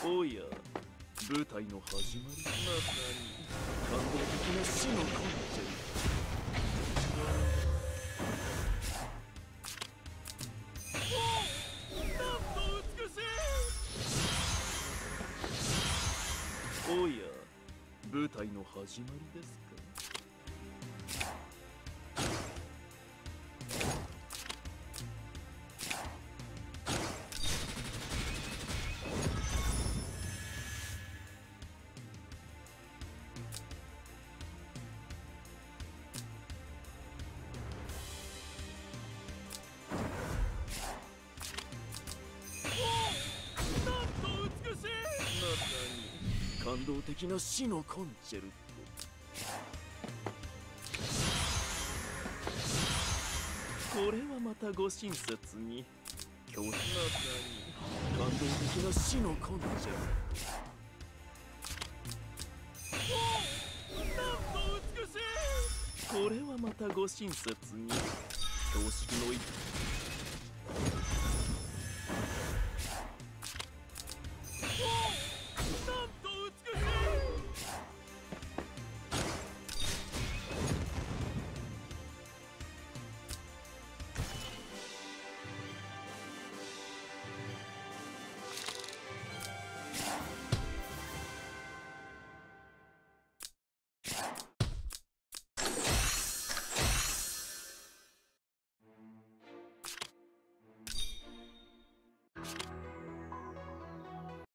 おや、舞台の始まり。まさに感動的な死のコンチェルト。なんと美しい。おや、舞台の始まりですか。まさに感動的な死のコンチェルト。これはまたご親切に。まさに感動的な死のコンチェルト。なんと美しい。これはまたご親切に。標識の一